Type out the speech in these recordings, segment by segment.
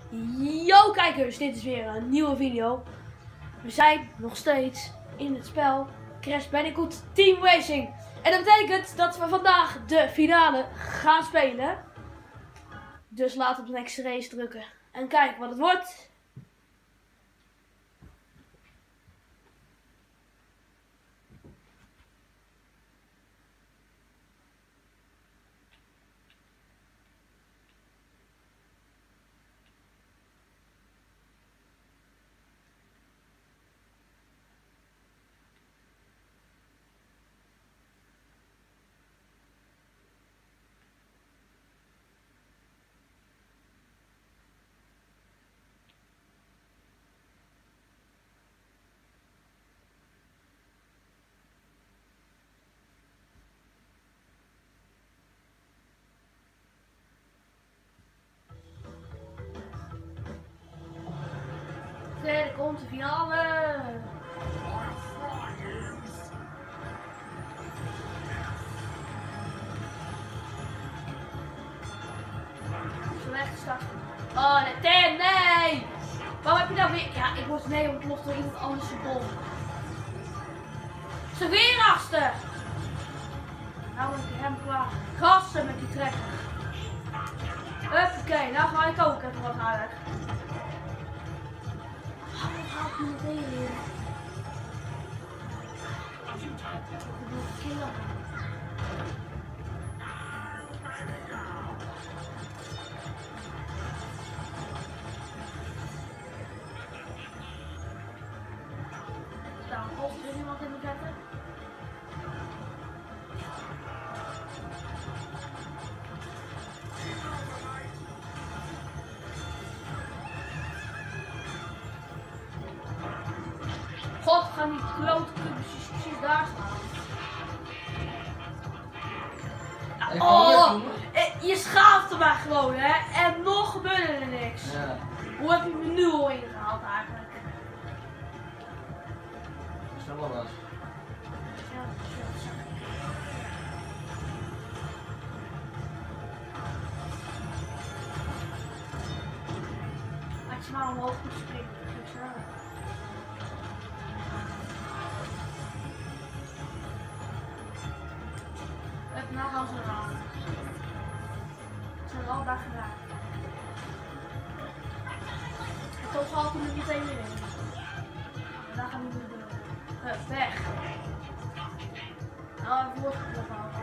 Yo kijkers, dit is weer een nieuwe video. We zijn nog steeds in het spel Crash Bandicoot Team Racing. En dat betekent dat we vandaag de finale gaan spelen. Dus laten we op next race drukken en kijken wat het wordt. Er komt de finale. Slecht start. Oh nee, nee! Waarom heb je nou weer? Ja, ik word nee ontploft door iemand anders bom. Ze weer achter. Nou moet ik hem qua gassen met die trekker. Huppakee, nou ga ik ook even wat harder. Haal me meteen in. Ik moet killen. Nou, als er iemand in de zetten. God, gaan die klote kubusjes precies daar staan. Ja, oh, je schaafde maar gewoon, hè? En nog gebeurde er niks. Ja. Hoe heb je me nu al ingehaald eigenlijk? Zo wel was. Ja, maximaal omhoog moet springen. Nou gaan ze eraan. Ze zijn er al daar gedaan. En toch haalt hij er meteen weer in. En daar gaan we nu doen. Weg. Nou, even losgeklopt houden.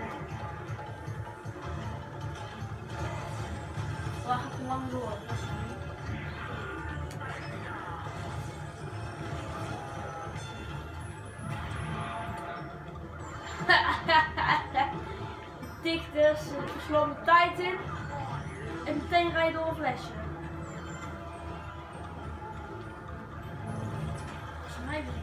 Waar gaat hij lang door? Tik dus verslonden tijd in en meteen ga je door een flesje. Volgens mij ben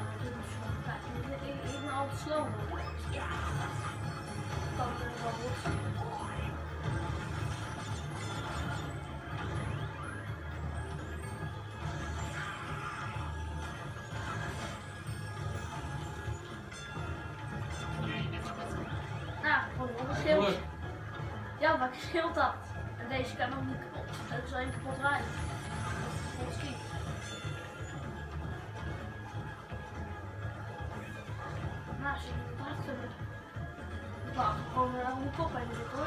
ik ben altijd slow. Ja, kan ik er wel botsen. Schild. Ja, maar ik schild dat. En deze kan ook niet kapot. Het is alleen kapot rijden. Dat is schiet. Nou, zie je het achter me. Ik wou gewoon een kop bij de hoor.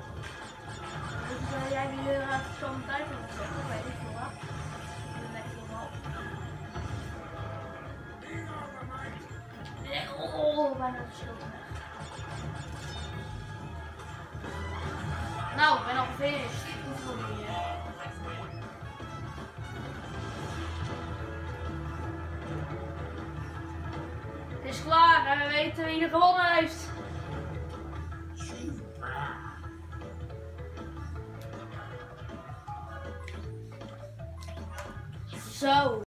Dus jij weer zo'n tijd in het zetten, weet ik veel wat. Dat is lekker normaal. Oh, bijna de schild weg. Nou, ik ben al gefinished. Hoeveel hier? Het is klaar en we weten wie er gewonnen heeft. Zo.